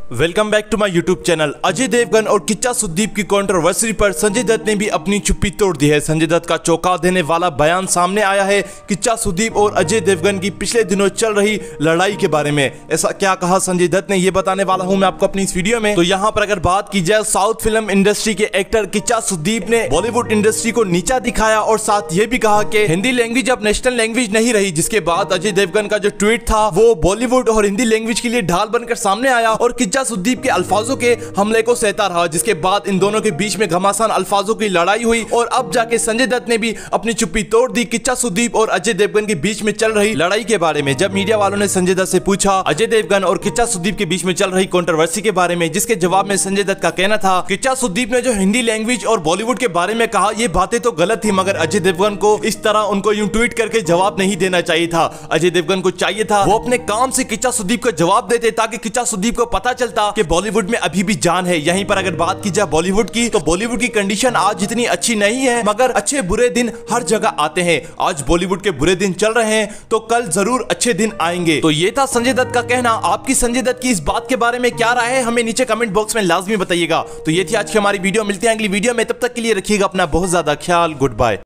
Welcome back to my YouTube channel. Ajay Devgan और किच्चा सुदीप की controversy पर संजय दत्त ने भी अपनी चुप्पी तोड़ दी है। संजय दत्त का चौंका देने वाला बयान सामने आया है किच्चा सुदीप और अजय देवगन की पिछले दिनों चल रही लड़ाई के बारे में। ऐसा क्या कहा संजय दत्त ने, ये बताने वाला हूं मैं आपको अपनी इस वीडियो में। तो यहाँ पर अगर बात की जाए, साउथ फिल्म इंडस्ट्री के एक्टर किच्चा सुदीप ने बॉलीवुड इंडस्ट्री को नीचा दिखाया और साथ ये भी कहा कि हिंदी लैंग्वेज अब नेशनल लैंग्वेज नहीं रही, जिसके बाद अजय देवगन का जो ट्वीट था वो बॉलीवुड और हिंदी लैंग्वेज के लिए ढाल बनकर सामने आया और किच्चा सुदीप के अल्फाजों के हमले को सहता रहा, जिसके बाद इन दोनों के बीच में घमासान अल्फाजों की लड़ाई हुई और अब जाके संजय दत्त ने भी अपनी चुप्पी तोड़ दी किच्चा सुदीप और अजय देवगन के बीच में चल रही लड़ाई के बारे में। जब मीडिया वालों ने संजय दत्त से पूछा अजय देवगन और किच्चा सुदीप के बीच में चल रही कंट्रोवर्सी के बारे में, जिसके जवाब में संजय दत्त का कहना था किच्चा सुदीप ने जो हिंदी लैंग्वेज और बॉलीवुड के बारे में कहा ये बातें तो गलत थी, मगर अजय देवगन को इस तरह उनको यूं ट्वीट करके जवाब नहीं देना चाहिए था। अजय देवगन को चाहिए था वो अपने काम से किच्चा सुदीप को जवाब देते, ताकि किच्चा सुदीप को पता चलता कि बॉलीवुड में अभी भी जान है। यहीं पर अगर बात की जाए बॉलीवुड की, तो बॉलीवुड की कंडीशन आज इतनी अच्छी नहीं है, मगर अच्छे बुरे दिन हर जगह आते हैं। आज बॉलीवुड के बुरे दिन चल रहे हैं तो कल जरूर अच्छे दिन आएंगे। तो ये था संजय दत्त का कहना। आपकी संजय दत्त की इस बात के बारे में क्या राय है, हमें नीचे कमेंट बॉक्स में लाजमी बताइएगा। तो ये थी आज की हमारी वीडियो, मिलते हैं अगली वीडियो में, तब तक के लिए रखिएगा अपना बहुत ज्यादा ख्याल। Good bye.